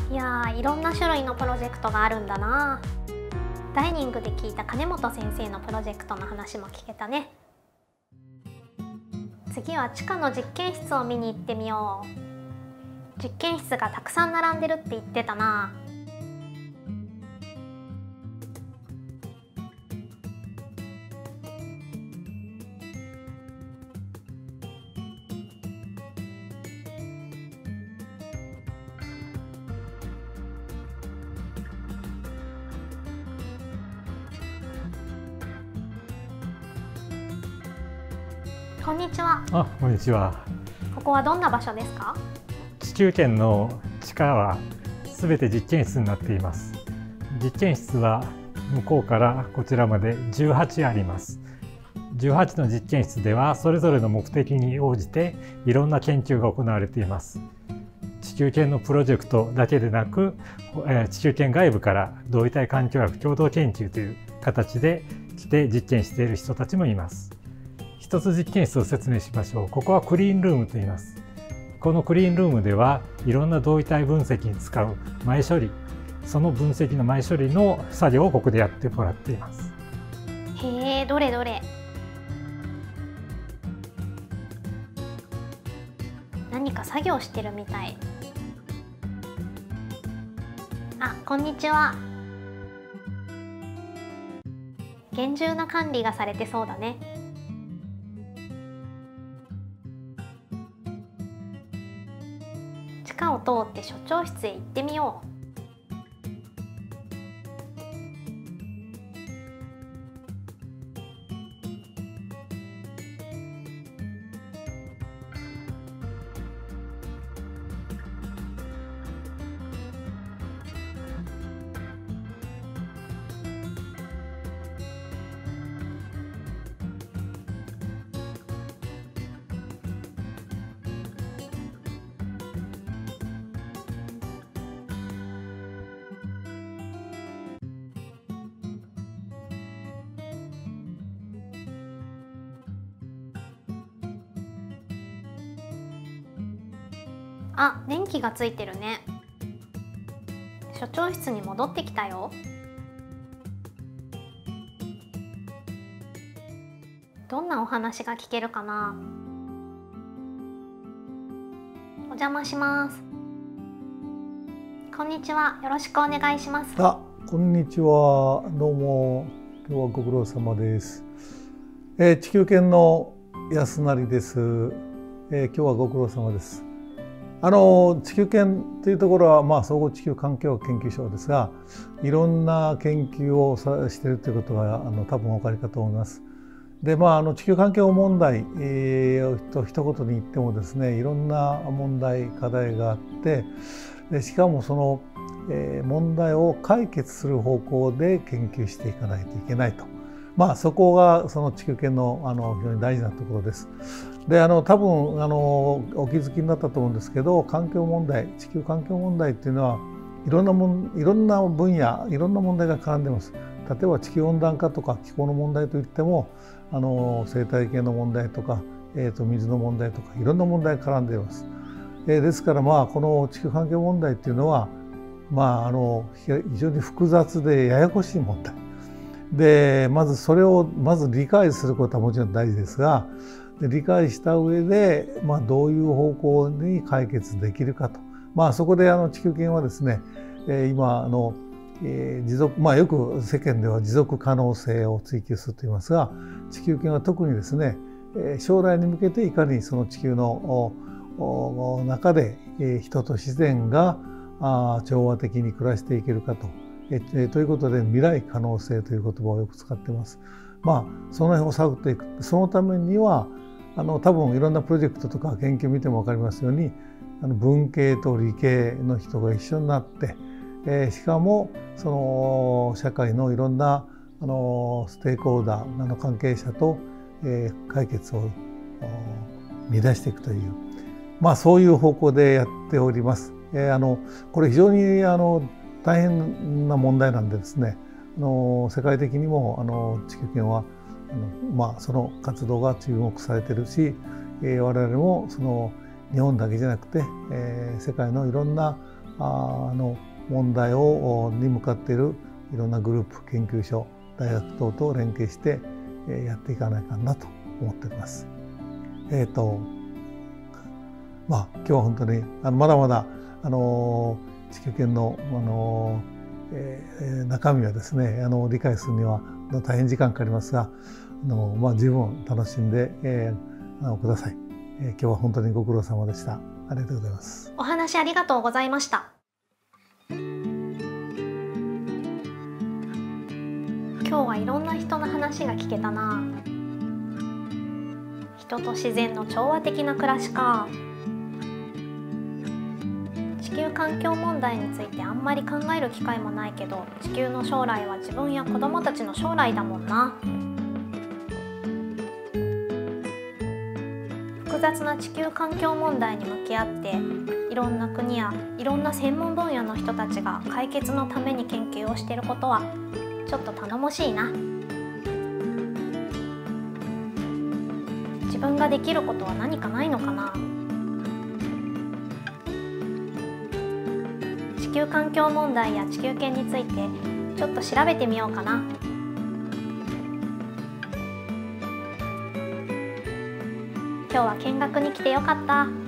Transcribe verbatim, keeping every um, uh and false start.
いやー、いろんな種類のプロジェクトがあるんだな。ダイニングで聞いた金本先生のプロジェクトの話も聞けたね。次は地下の実験室を見に行ってみよう。実験室がたくさん並んでるって言ってたな。こんにちは。 あ、こんにちは。 ここはどんな場所ですか？ 地球圏の地下はすべて実験室になっています。実験室は向こうからこちらまでじゅうはちあります。じゅうはちの実験室ではそれぞれの目的に応じていろんな研究が行われています。地球圏のプロジェクトだけでなく、地球圏外部から同位体環境学共同研究という形で来て実験している人たちもいます。一つ実験室を説明しましょう。ここはクリーンルームと言います。このクリーンルームではいろんな同位体分析に使う前処理、その分析の前処理の作業をここでやってもらっています。 へえ、どれどれ。何か作業してるみたい。あ、こんにちは。厳重な管理がされてそうだね。地下を通って所長室へ行ってみよう。あ、電気がついてるね。所長室に戻ってきたよ。どんなお話が聞けるかな。お邪魔します。こんにちは。よろしくお願いします。 あ、こんにちは。どうも。今日はご苦労様です。えー、地球圏の安成です。えー、今日はご苦労様です。あの地球圏というところは、まあ、総合地球環境研究所ですが、いろんな研究をさしているということはあの多分お分かりかと思います。で、まあ、あの地球環境問題、えー、と一言に言ってもですね、いろんな問題課題があって、でしかもその、えー、問題を解決する方向で研究していかないといけないと、まあ、そこがその地球圏のあの非常に大事なところです。で、あの多分あのお気づきになったと思うんですけど、環境問題、地球環境問題っていうのはいろんなもんいろんな分野、いろんな問題が絡んでいます。例えば地球温暖化とか気候の問題といっても、あの生態系の問題とか、えー、と水の問題とかいろんな問題が絡んでいます。えー、ですから、まあこの地球環境問題っていうのは、まああの非常に複雑でややこしい問題で、まずそれをまず理解することはもちろん大事ですが、理解した上で、まあ、どういう方向に解決できるかと、まあ、そこであの地球圏はですね、えー、今あの、えー、持続、まあ、よく世間では持続可能性を追求すると言いますが、地球圏は特にですね、えー、将来に向けていかにその地球の中で、えー、人と自然があ調和的に暮らしていけるかと、えー、ということで未来可能性という言葉をよく使っています。まあ、その辺を探っていく。そのためにはあの多分いろんなプロジェクトとか研究を見ても分かりますように、あの文系と理系の人が一緒になって、えー、しかもその社会のいろんなあのステークホルダーの関係者と、えー、解決を見出していくという、まあ、そういう方向でやっております。えー、あのこれ非常にあの大変な問題なんでですね、あの世界的にもあの地球圏はあの、まあ、その活動が注目されているし、えー、我々もその日本だけじゃなくて、えー、世界のいろんなあの問題をに向かっているいろんなグループ、研究所、大学等と連携してやっていかないかなと思っております。えっとまあ今日は本当にあのまだまだあの地球圏のあの、えー、中身はですねあの理解するには大変時間かかりますが、あのまあ十分楽しんで、えー、あのください。えー、今日は本当にご苦労様でした。ありがとうございます。 お話ありがとうございました。今日はいろんな人の話が聞けたな。人と自然の調和的な暮らしか。地球環境問題についてあんまり考える機会もないけど、地球の将来は自分や子供たちの将来だもんな。複雑な地球環境問題に向き合って、いろんな国やいろんな専門分野の人たちが解決のために研究をしていることはちょっと頼もしいな。自分ができることは何かないのかな。地球環境問題や地球圏についてちょっと調べてみようかな。今日は見学に来てよかった。